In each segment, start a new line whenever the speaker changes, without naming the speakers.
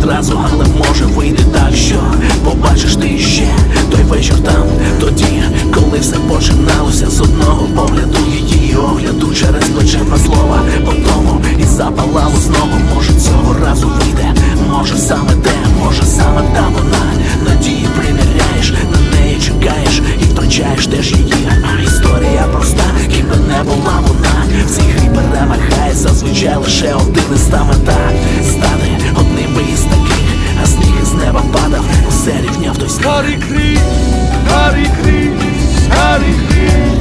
відразу, але може вийде так, що побачиш ти ще той вечір там, тоді, коли все починалося з одного погляду, її огляду через плечевна слова по тому і запалало знову. Може цього разу вийде, може саме те, може саме та вона. Надії приміряєш, на неї чекаєш і втрачаєш теж її. А історія проста, хіба не була вона. В цій грі перемагає зазвичай лише один із та мета стати одним із таких, а сніг із неба падав, усе рівняв той сніг.
Харі Кріс, Харі Кріс, Харі Кріс,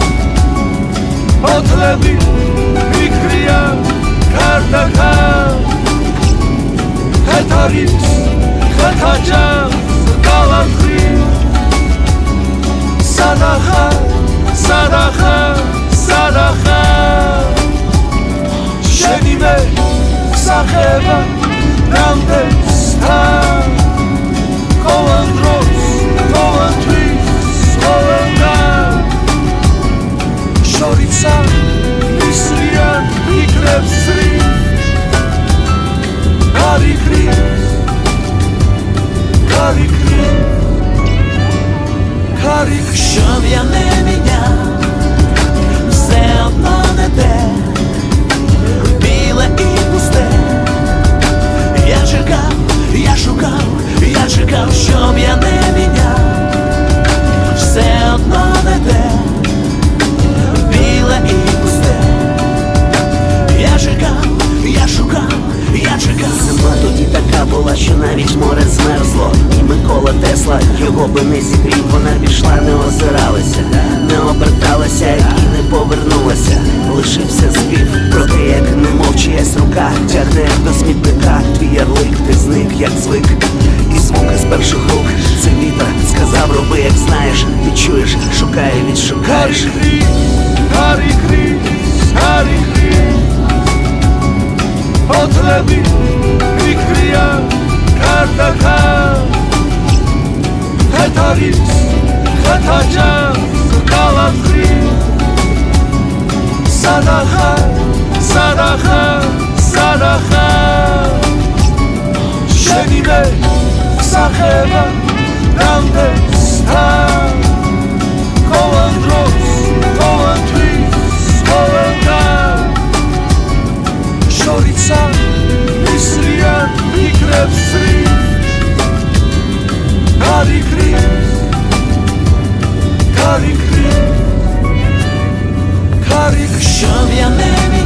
Отлеби, Мікрія, Картака, Хетаріс, Хетаджа, Галахрі, Садаха, Садаха, Садаха, შენიმე სახება რამდენსთან ყოველ დროს, ყოველთვის, ყოველგან შორიცა ისრიან ფიქრებს სრიվ Харі Кріс, Харі Кріс, Харі Кріс.
Щоб я не міняв, все одно не те, біле і пусте. Я чекав, я шукав, я чекав, щоб я не міняв, все одно не те, біле і пусте. Я чекав, я шукав, я чекав. Зима тоді така була, що навіть море змерзло. І Микола Тесла його би не зігрів. Вона пішла, не озиралася, не оберталася і не повернулася. Лишився спів про те, як немов чиясь рука тягне до смітника. Твій ярлик, ти зник, як звик. І звуки з перших рук, це вітер сказав, роби, як знаєш. Відчуєш, шукай, відшукаєш.
Харі Кріс, Харі Кріс, Харі Кріс, Отлеби, Мікрія, Картака, Хетаріс, Хетаджа, Галахрі, Садаха, Садаха, Садаха, შენიმე სახება რამდენსთან ყოველ დროს, ყოველთვის, ყოველგან შორიცა ისრიან ფიქრებს სრიվ Харі Кріс, Харі Кріс, Харі Кріс.
Щоб я не